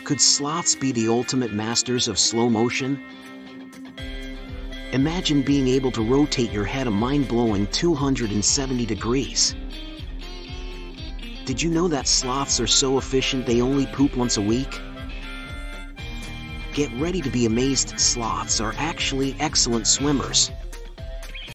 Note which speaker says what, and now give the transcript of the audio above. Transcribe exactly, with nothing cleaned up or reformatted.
Speaker 1: Could sloths be the ultimate masters of slow motion? Imagine being able to rotate your head a mind-blowing two hundred seventy degrees. Did you know that sloths are so efficient they only poop once a week? Get ready to be amazed, sloths are actually excellent swimmers.